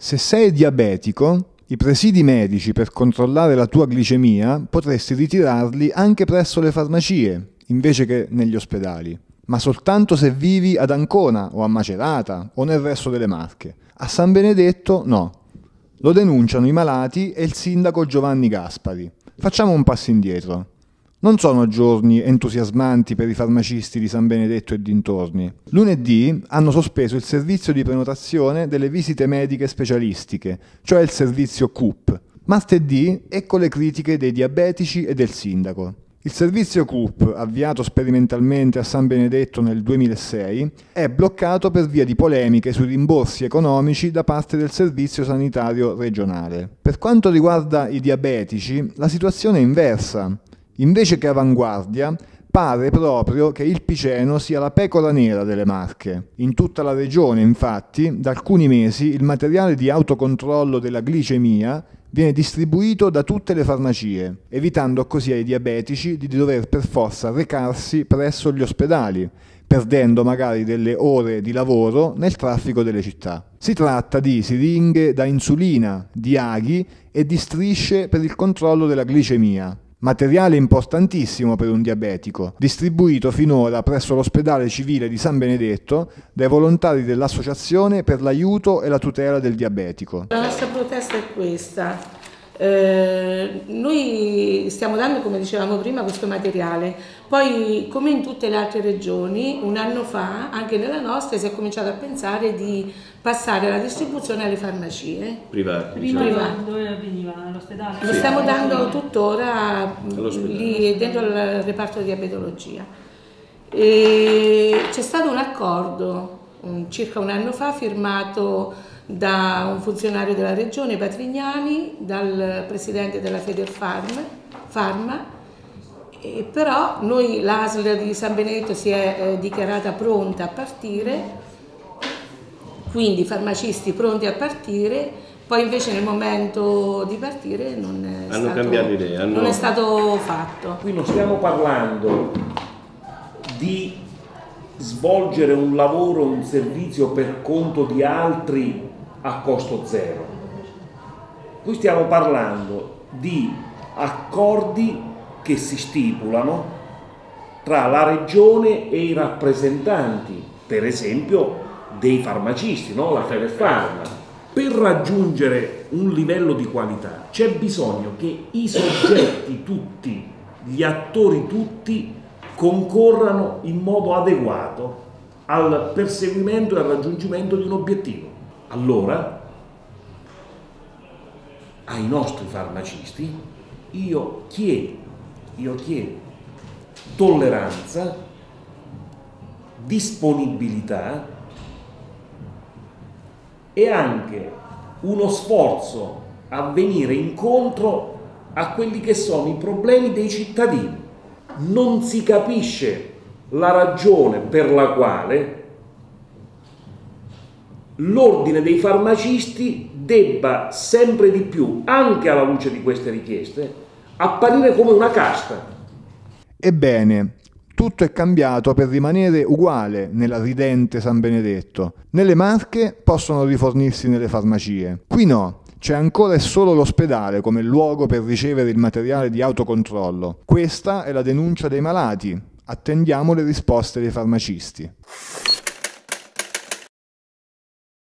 Se sei diabetico, i presidi medici per controllare la tua glicemia potresti ritirarli anche presso le farmacie, invece che negli ospedali. Ma soltanto se vivi ad Ancona o a Macerata o nel resto delle Marche. A San Benedetto no. Lo denunciano i malati e il sindaco Giovanni Gaspari. Facciamo un passo indietro. Non sono giorni entusiasmanti per i farmacisti di San Benedetto e dintorni. Lunedì hanno sospeso il servizio di prenotazione delle visite mediche specialistiche, cioè il servizio CUP. Martedì ecco le critiche dei diabetici e del sindaco. Il servizio CUP, avviato sperimentalmente a San Benedetto nel 2006, è bloccato per via di polemiche sui rimborsi economici da parte del Servizio Sanitario Regionale. Per quanto riguarda i diabetici, la situazione è inversa. Invece che Avanguardia, pare proprio che il Piceno sia la pecora nera delle Marche. In tutta la regione, infatti, da alcuni mesi il materiale di autocontrollo della glicemia viene distribuito da tutte le farmacie, evitando così ai diabetici di dover per forza recarsi presso gli ospedali, perdendo magari delle ore di lavoro nel traffico delle città. Si tratta di siringhe da insulina, di aghi e di strisce per il controllo della glicemia. Materiale importantissimo per un diabetico, distribuito finora presso l'ospedale civile di San Benedetto dai volontari dell'Associazione per l'aiuto e la tutela del diabetico. La nostra protesta è questa. Noi stiamo dando, come dicevamo prima, questo materiale, poi come in tutte le altre regioni un anno fa anche nella nostra si è cominciato a pensare di passare la distribuzione alle farmacie private. Prima dove veniva? All'ospedale? Lo stiamo dando tuttora lì dentro il reparto di diabetologia. C'è stato un accordo circa un anno fa firmato da un funzionario della regione, Patrignani, dal presidente della Federfarma, però noi, l'ASL di San Benedetto si è dichiarata pronta a partire, quindi i farmacisti pronti a partire, poi invece nel momento di partire non è stato fatto. Qui non stiamo parlando di svolgere un lavoro, un servizio per conto di altri a costo zero. Qui stiamo parlando di accordi che si stipulano tra la regione e i rappresentanti, per esempio dei farmacisti, no? La Federfarma. Per raggiungere un livello di qualità c'è bisogno che i soggetti tutti, gli attori tutti, concorrano in modo adeguato al perseguimento e al raggiungimento di un obiettivo. Allora, ai nostri farmacisti io chiedo tolleranza, disponibilità e anche uno sforzo a venire incontro a quelli che sono i problemi dei cittadini. Non si capisce la ragione per la quale l'ordine dei farmacisti debba sempre di più, anche alla luce di queste richieste, apparire come una casta. Ebbene, tutto è cambiato per rimanere uguale nella ridente San Benedetto. Nelle Marche possono rifornirsi nelle farmacie, qui no. C'è ancora e solo l'ospedale come luogo per ricevere il materiale di autocontrollo. Questa è la denuncia dei malati. Attendiamo le risposte dei farmacisti.